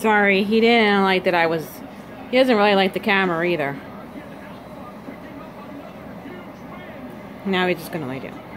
Sorry, he didn't like that he doesn't really like the camera either. Now he's just gonna lay down.